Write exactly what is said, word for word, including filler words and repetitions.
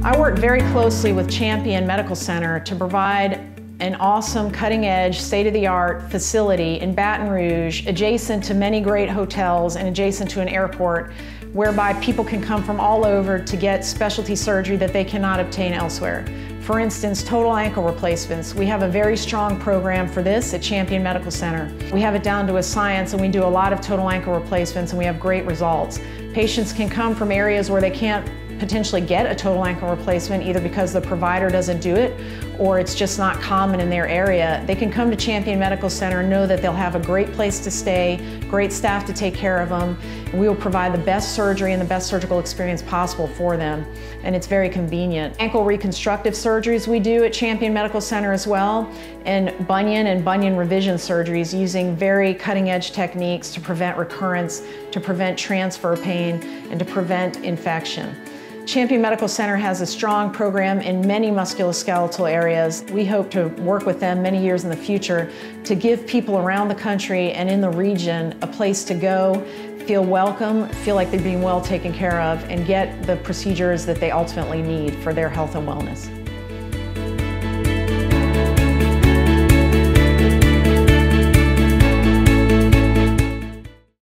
I work very closely with Champion Medical Center to provide an awesome, cutting-edge, state-of-the-art facility in Baton Rouge, adjacent to many great hotels and adjacent to an airport, whereby people can come from all over to get specialty surgery that they cannot obtain elsewhere. For instance, total ankle replacements. We have a very strong program for this at Champion Medical Center. We have it down to a science, and we do a lot of total ankle replacements, and we have great results. Patients can come from areas where they can't potentially get a total ankle replacement, either because the provider doesn't do it or it's just not common in their area. They can come to Champion Medical Center and know that they'll have a great place to stay, great staff to take care of them, and we will provide the best surgery and the best surgical experience possible for them, and it's very convenient. Ankle reconstructive surgeries we do at Champion Medical Center as well, and bunion and bunion revision surgeries using very cutting-edge techniques to prevent recurrence, to prevent transfer pain, and to prevent infection. Champion Medical Center has a strong program in many musculoskeletal areas. We hope to work with them many years in the future to give people around the country and in the region a place to go, feel welcome, feel like they're being well taken care of, and get the procedures that they ultimately need for their health and wellness.